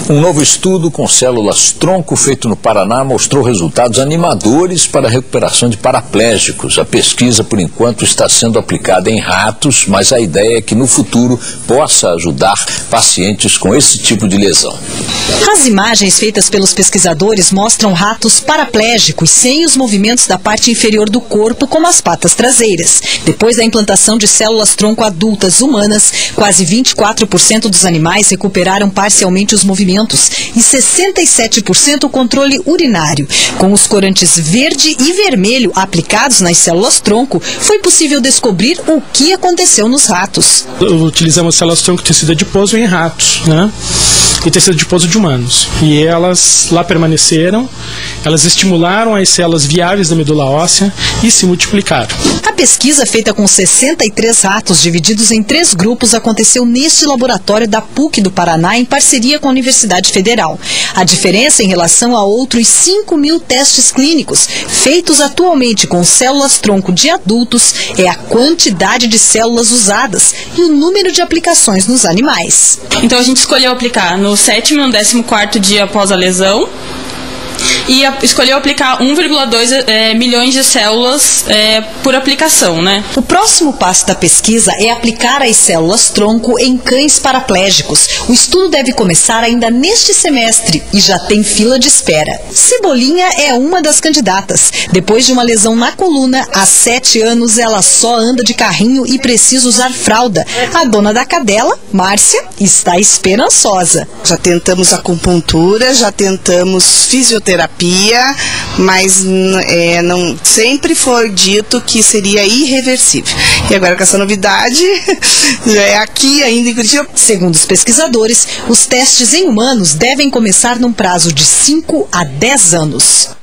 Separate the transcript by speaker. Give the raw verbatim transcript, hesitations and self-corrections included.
Speaker 1: Um novo estudo com células-tronco feito no Paraná mostrou resultados animadores para a recuperação de paraplégicos. A pesquisa, por enquanto, está sendo aplicada em ratos, mas a ideia é que no futuro possa ajudar pacientes com esse tipo de lesão.
Speaker 2: As imagens feitas pelos pesquisadores mostram ratos paraplégicos sem os movimentos da parte inferior do corpo, como as patas traseiras. Depois da implantação de células-tronco adultas humanas, quase vinte e quatro por cento dos animais recuperaram parcialmente os movimentos e sessenta e sete por cento o controle urinário. Com os corantes verde e vermelho aplicados nas células-tronco, foi possível descobrir o que aconteceu nos ratos.
Speaker 3: Utilizamos células-tronco tecido adiposo em ratos, né? E tecido adiposo de humanos. E elas lá permaneceram, elas estimularam as células viáveis da medula óssea e se multiplicaram.
Speaker 2: A pesquisa, feita com sessenta e três ratos divididos em três grupos, aconteceu neste laboratório da P U C do Paraná em parceria com a Universidade Federal. A diferença em relação a outros cinco mil testes clínicos feitos atualmente com células-tronco de adultos é a quantidade de células usadas e o número de aplicações nos animais.
Speaker 4: Então a gente escolheu aplicar no sétimo e no décimo quarto dia após a lesão. E a, escolheu aplicar um vírgula dois é, milhões de células é, por aplicação, né?
Speaker 2: O próximo passo da pesquisa é aplicar as células-tronco em cães paraplégicos. O estudo deve começar ainda neste semestre e já tem fila de espera. Cebolinha é uma das candidatas. Depois de uma lesão na coluna, há sete anos ela só anda de carrinho e precisa usar fralda. A dona da cadela, Márcia, está esperançosa.
Speaker 5: Já tentamos acupuntura, já tentamos fisioterapia, mas é, não, sempre foi dito que seria irreversível. E agora com essa novidade, já é aqui ainda em Curitiba.
Speaker 2: Segundo os pesquisadores, os testes em humanos devem começar num prazo de cinco a dez anos.